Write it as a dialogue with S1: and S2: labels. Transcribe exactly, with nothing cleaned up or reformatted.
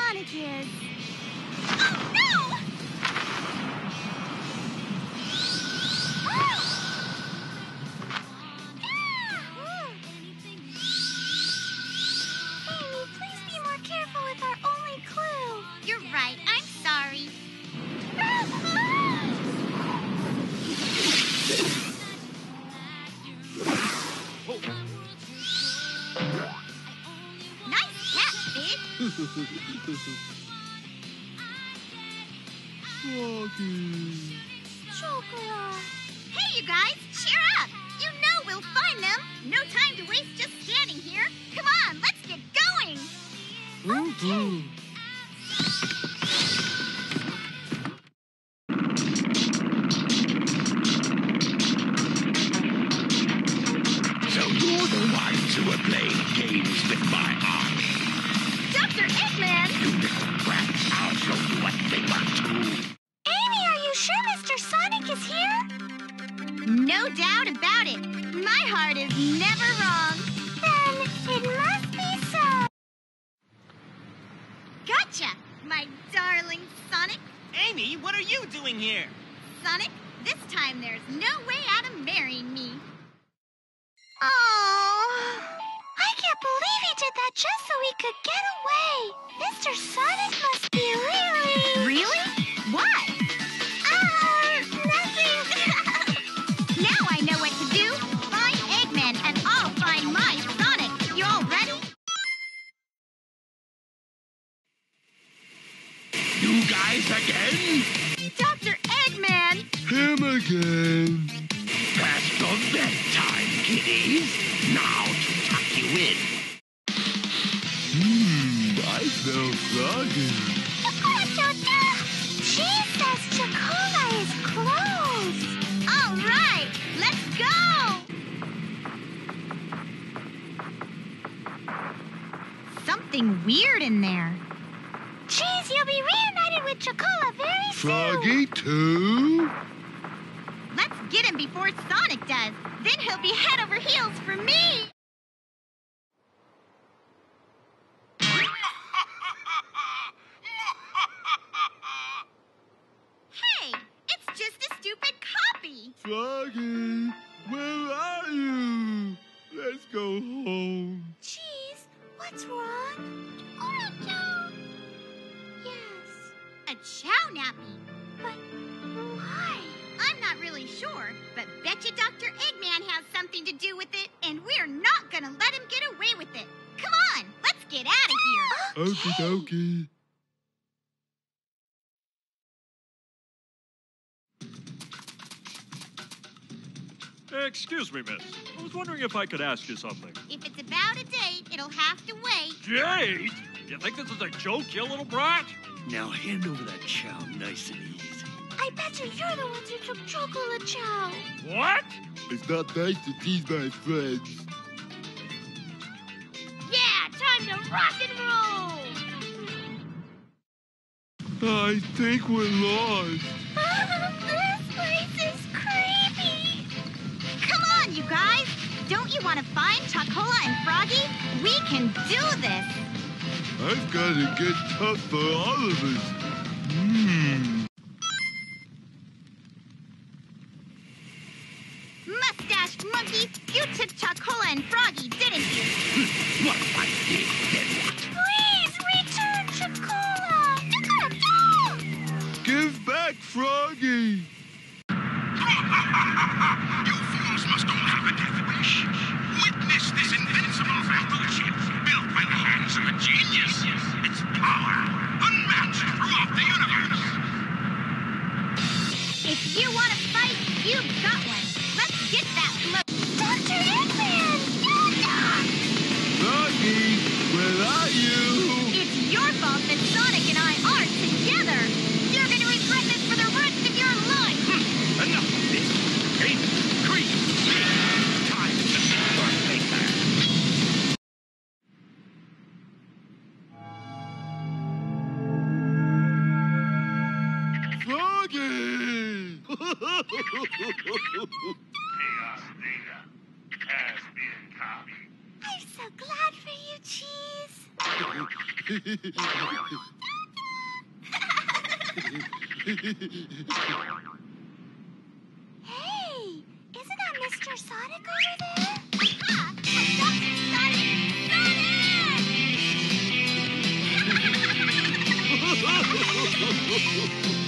S1: Sonic is. Oh, no! Amy, please be more careful with our only clue. You're right. I'm sorry. Nice catch, Big.
S2: Froggy.
S1: Chocolate. Hey, you guys, cheer up. You know we'll find them. No time to waste just standing here. Come on, let's get going.
S2: Mm-hmm.
S3: So you're the ones who are playing games with my army.
S1: Doctor Eggman!
S3: You little brats, I'll show you what they want to.
S1: Amy, are you sure Mister Sonic is here? No doubt about it. My heart is never wrong. Then it must be so. Gotcha, my darling Sonic.
S4: Amy, what are you doing here?
S1: Sonic, this time there's no way out of marrying me. Oh, I can't believe he did that just so he could get away. Mister Sonic must be really... Really? What? Ah, nothing. Now I know what to do. Find Eggman and I'll find my Sonic. You all ready?
S3: You guys again?
S1: Doctor Eggman!
S2: Him again.
S3: Past your bedtime, kiddies. Now to tuck you in.
S2: Hmm, I smell froggy.
S1: She says Chocola is closed. All right, let's go! Something weird in there. Cheese, you'll be reunited with Chocola very soon.
S2: Froggy too?
S1: Let's get him before Sonic does. Then he'll be head over heels for me. Hey, it's just a stupid copy.
S2: Froggy, where are you? Let's go home.
S1: Cheese, what's wrong? Oh, a chow. Yes. A chow nappy. But why? I'm not really sure, but betcha Doctor Eggman has something to do with it, and we're not gonna let him get away with it. Come on, let's get out of here.
S2: Okie dokie.
S5: Excuse me, miss. I was wondering if I could ask you something.
S1: If it's about a date, it'll have to wait.
S5: Date? You think this is a joke, you little brat?
S3: Now hand over that chow nice and easy.
S1: I bet you you're the ones who took Chocolate Chow.
S5: What?
S2: It's not nice to tease my friends.
S1: Yeah, time to rock and roll.
S2: I think we're lost.
S1: This place is creepy. Come on, you guys. Don't you want to find Chocola and Froggy? We can do this.
S2: I've got to get tough for all of us. Hmm.
S1: Mustache monkey, you took Chocola and Froggy, didn't you?
S3: What I did, then what?
S1: Please return Chocola.
S2: Give back Froggy.
S3: You fools must all have a death wish. Witness this invincible battleship built by the hands of a genius. Its power unmatched throughout the universe.
S1: If you want to fight, you've got one. Let's get that blow. Doctor Eggman!
S2: Froggy, where are you?
S1: It's your fault that Sonic and I aren't together. You're going to regret this for the rest of your life.
S3: Enough of this. Hate, greed, time to birthday man.
S2: Froggy!
S3: Chaos data has been copied.
S1: I'm so glad for you, Cheese. Hey, isn't that Mister Sonic over there? Ha! I got you, Sonic! Sonic!